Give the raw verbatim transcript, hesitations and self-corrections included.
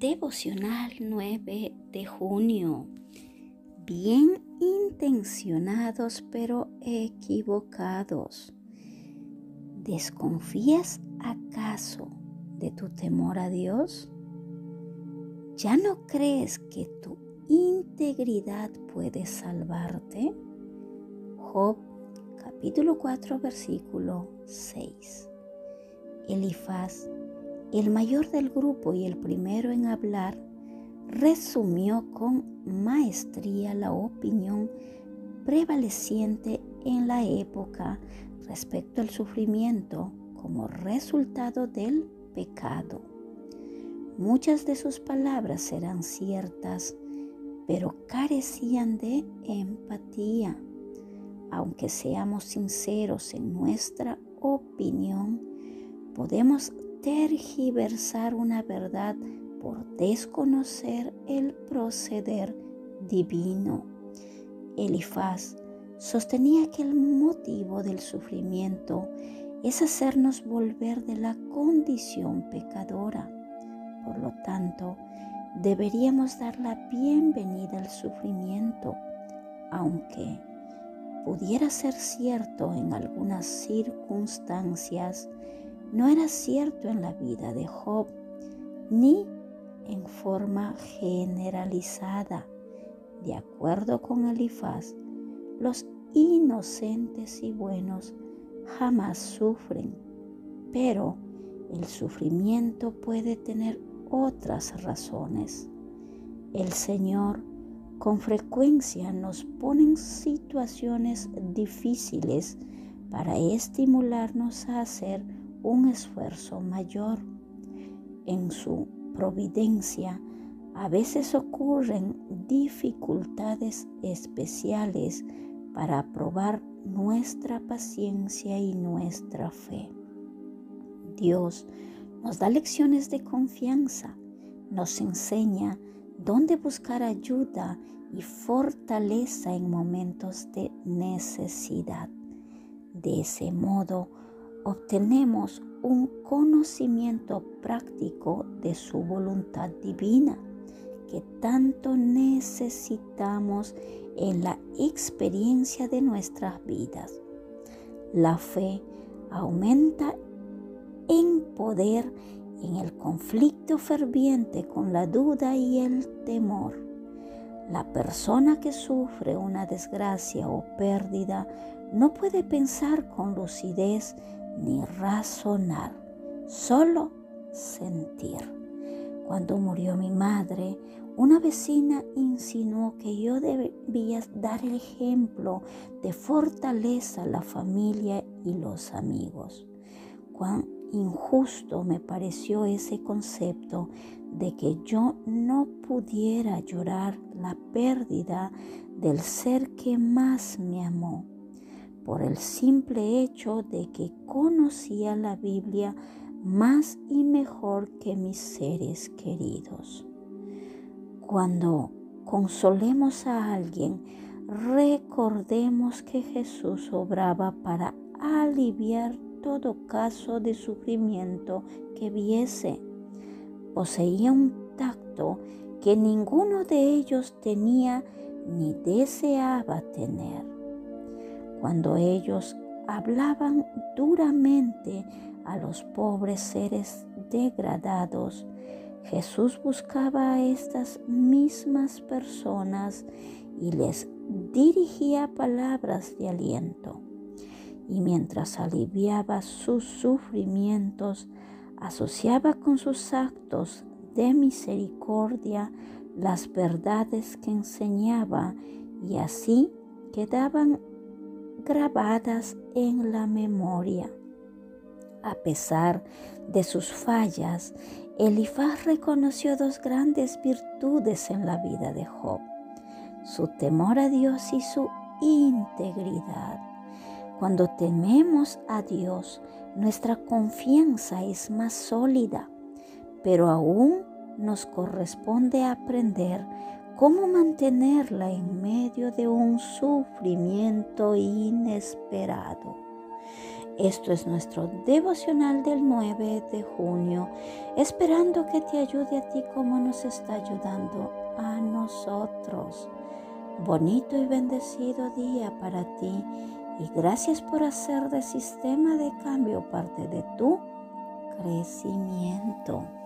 Devocional nueve de junio. Bien intencionados pero equivocados. ¿Desconfías acaso de tu temor a Dios? ¿Ya no crees que tu integridad puede salvarte? Job capítulo cuatro versículo seis. Elifaz, el mayor del grupo y el primero en hablar, resumió con maestría la opinión prevaleciente en la época respecto al sufrimiento como resultado del pecado. Muchas de sus palabras eran ciertas, pero carecían de empatía. Aunque seamos sinceros en nuestra opinión, podemos tergiversar una verdad por desconocer el proceder divino. Elifaz sostenía que el motivo del sufrimiento es hacernos volver de la condición pecadora. Por lo tanto, deberíamos dar la bienvenida al sufrimiento, aunque pudiera ser cierto en algunas circunstancias. No era cierto en la vida de Job, ni en forma generalizada. De acuerdo con Elifaz, los inocentes y buenos jamás sufren, pero el sufrimiento puede tener otras razones. El Señor con frecuencia nos pone en situaciones difíciles para estimularnos a hacer un esfuerzo mayor. En su providencia, a veces ocurren dificultades especiales para probar nuestra paciencia y nuestra fe. Dios nos da lecciones de confianza, nos enseña dónde buscar ayuda y fortaleza en momentos de necesidad. De ese modo, obtenemos un conocimiento práctico de su voluntad divina que tanto necesitamos en la experiencia de nuestras vidas. La fe aumenta en poder en el conflicto ferviente con la duda y el temor. La persona que sufre una desgracia o pérdida no puede pensar con lucidez ni razonar, solo sentir. Cuando murió mi madre, una vecina insinuó que yo debía dar el ejemplo de fortaleza a la familia y los amigos. Cuán injusto me pareció ese concepto de que yo no pudiera llorar la pérdida del ser que más me amó, por el simple hecho de que conocía la Biblia más y mejor que mis seres queridos. Cuando consolemos a alguien, recordemos que Jesús obraba para aliviar todo caso de sufrimiento que viese. Poseía un tacto que ninguno de ellos tenía ni deseaba tener. Cuando ellos hablaban duramente a los pobres seres degradados, Jesús buscaba a estas mismas personas y les dirigía palabras de aliento. Y mientras aliviaba sus sufrimientos, asociaba con sus actos de misericordia las verdades que enseñaba y así quedaban grabadas en la memoria. A pesar de sus fallas, Elifaz reconoció dos grandes virtudes en la vida de Job: su temor a Dios y su integridad. Cuando tememos a Dios, nuestra confianza es más sólida, pero aún nos corresponde aprender cómo mantenerla en medio de un sufrimiento inesperado. Esto es nuestro devocional del nueve de junio, esperando que te ayude a ti como nos está ayudando a nosotros. Bonito y bendecido día para ti y gracias por hacer de Sistema de Cambio parte de tu crecimiento.